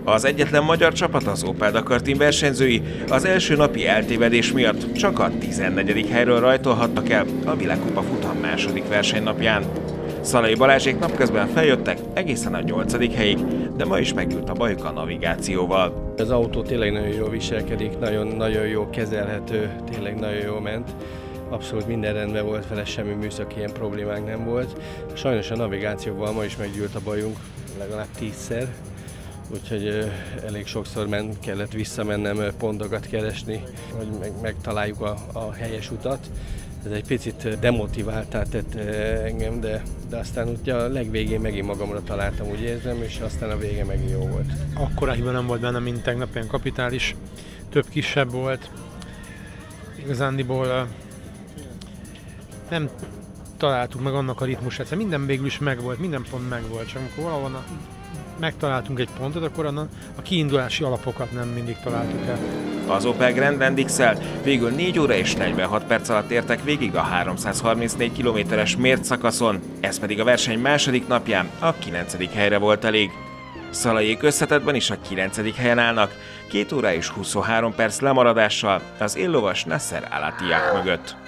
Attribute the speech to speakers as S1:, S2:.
S1: Az egyetlen magyar csapat, az Opel Dakar Team versenyzői az első napi eltévedés miatt csak a 14. helyről rajtolhattak el a Világkupa futam második versenynapján. Szalai Balázsék napközben feljöttek egészen a 8. helyig, de ma is megült a bajuk a navigációval.
S2: Az autó tényleg nagyon jól viselkedik, nagyon jó kezelhető, tényleg nagyon jól ment. Abszolút minden rendben volt vele, semmi műszaki ilyen problémánk nem volt. Sajnos a navigációval ma is meggyűlt a bajunk, legalább 10-szer. Úgyhogy elég sokszor kellett visszamennem pontokat keresni, hogy megtaláljuk a helyes utat. Ez egy picit demotiváltá tett engem, de aztán ugye a legvégén megint magamra találtam, úgy érzem, és aztán a vége megint jó volt.
S3: Akkora hiba nem volt benne, mint tegnap, ilyen kapitális, több kisebb volt. Igazándiból nem találtuk meg annak a ritmusát, minden végül is megvolt, minden pont megvolt, csak amikor valahol megtaláltunk egy pontot, akkor a kiindulási alapokat nem mindig találtuk el.
S1: Az Opel Grandland XL végül 4 óra és 46 perc alatt értek végig a 334 kilométeres mért szakaszon, ez pedig a verseny második napján a 9. helyre volt elég. Szalaiék összetettben is a 9. helyen állnak, 2 óra és 23 perc lemaradással az éllovas Nasser Al-Attiyah mögött.